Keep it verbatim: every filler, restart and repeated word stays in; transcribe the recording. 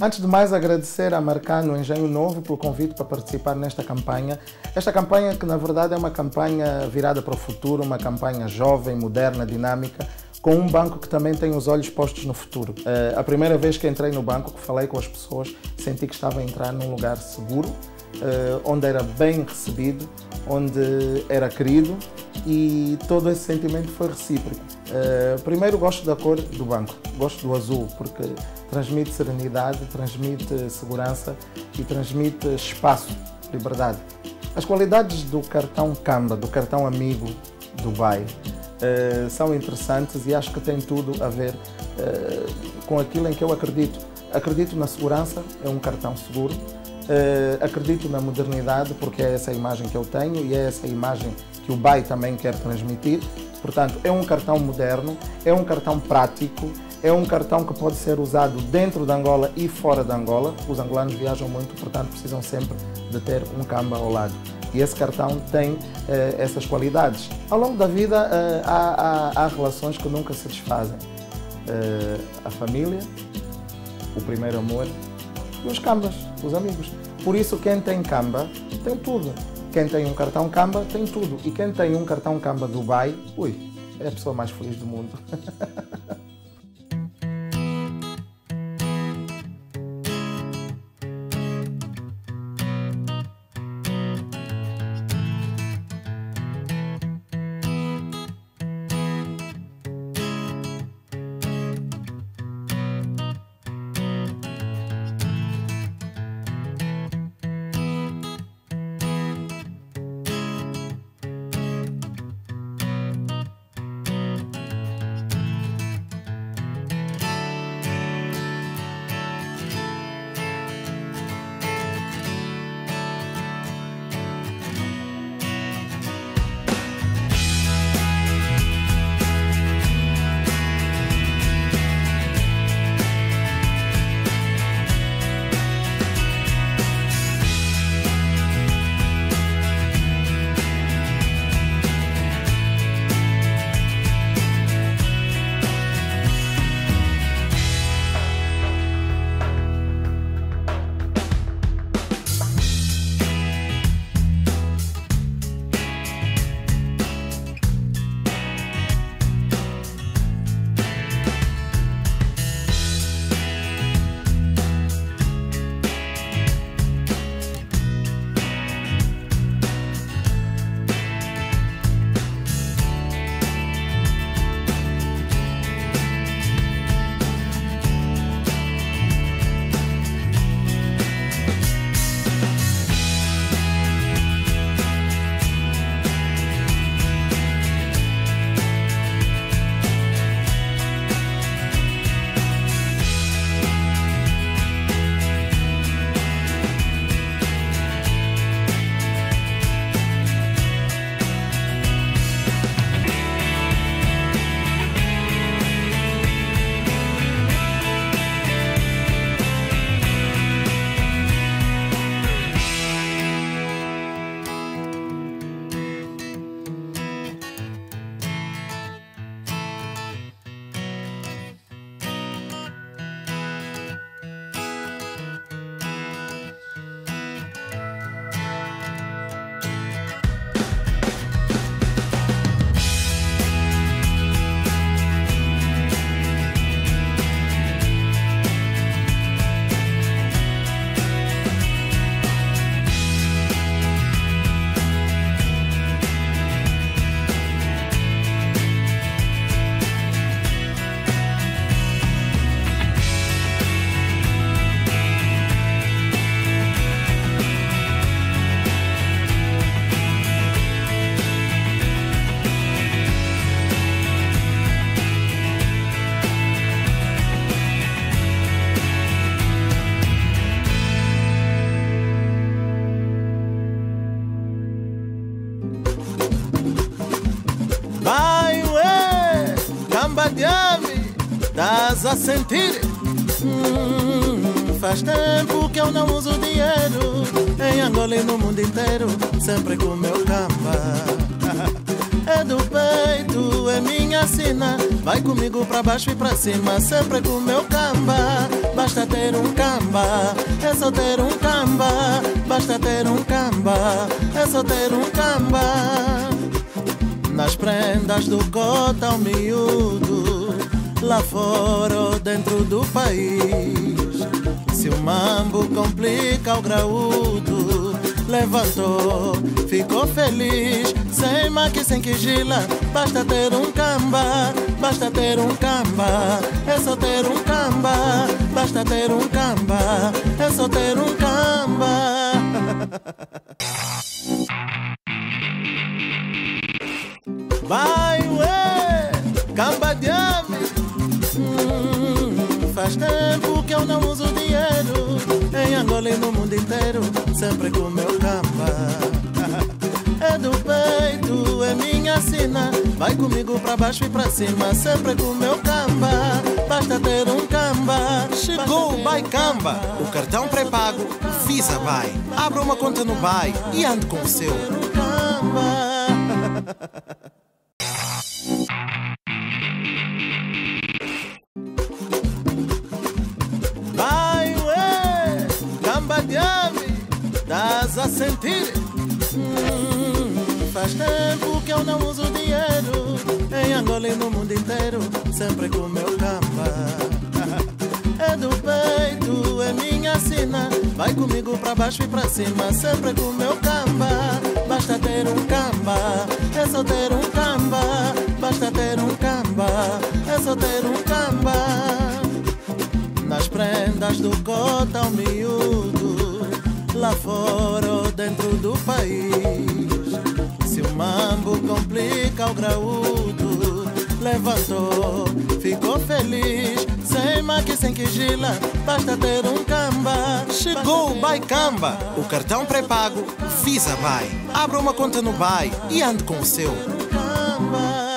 Antes de mais, agradecer a Marcano Engenho Novo pelo convite para participar nesta campanha. Esta campanha que, na verdade, é uma campanha virada para o futuro, uma campanha jovem, moderna, dinâmica, com um banco que também tem os olhos postos no futuro. Uh, a primeira vez que entrei no banco, que falei com as pessoas, senti que estava a entrar num lugar seguro, uh, onde era bem recebido, onde era querido, e todo esse sentimento foi recíproco. Uh, primeiro, gosto da cor do banco, gosto do azul, porque transmite serenidade, transmite segurança e transmite espaço, liberdade. As qualidades do cartão Kamba, do cartão amigo Dubai, uh, são interessantes e acho que tem tudo a ver uh, com aquilo em que eu acredito. Acredito na segurança, é um cartão seguro. Uh, acredito na modernidade, porque é essa a imagem que eu tenho e é essa a imagem que o B A I também quer transmitir. Portanto, é um cartão moderno, é um cartão prático, é um cartão que pode ser usado dentro de Angola e fora de Angola. Os angolanos viajam muito, portanto, precisam sempre de ter um Kamba ao lado. E esse cartão tem uh, essas qualidades. Ao longo da vida, uh, há, há, há relações que nunca se desfazem. Uh, a família, o primeiro amor e os Kambas, os amigos. Por isso, quem tem Kamba tem tudo. Quem tem um cartão Kamba tem tudo. E quem tem um cartão Kamba Dubai, ui, é a pessoa mais feliz do mundo. Estás a sentir? Hum, faz tempo que eu não uso dinheiro. Em Angola e no mundo inteiro, sempre com meu Kamba. É do peito, é minha sina. Vai comigo pra baixo e pra cima, sempre com meu camba. Basta ter um camba, é só ter um camba. Basta ter um camba, é só ter um camba. Nas prendas do cota ao miúdo, lá fora ou dentro do país. Se o mambo complica o graúdo, levantou, ficou feliz. Sem maqui, sem quigila, basta ter um camba. Basta ter um camba, é só ter um camba. Basta ter um camba, é só ter um camba. Vai, ué, camba de ave. Hum, faz tempo que eu não uso dinheiro. Em Angola e no mundo inteiro, sempre com meu camba. É do peito, é minha sina. Vai comigo pra baixo e pra cima, sempre com meu camba. Basta ter um camba. Chegou o Bai Camba, o cartão pré-pago Visa Bai. Abra uma conta no Bai e ande com o seu. Camba. Vai, ué, camba de ave, estás a sentir? Hum, faz tempo que eu não uso dinheiro. Em Angola e no mundo inteiro, sempre com meu camba. É do peito, é minha sina. Vai comigo pra baixo e pra cima, sempre com meu camba. Basta ter um camba, é só ter um camba. Basta ter um camba, é só ter um camba. Nas prendas do cota ao miúdo, lá fora ou dentro do país. Se o mambo complica o graúdo, levantou, ficou feliz. Sem maqui, sem quigila, basta ter um camba. Chegou o Bai Camba, o cartão pré-pago Visa Bai. Abra uma conta no Bai e ande com o seu. Camba.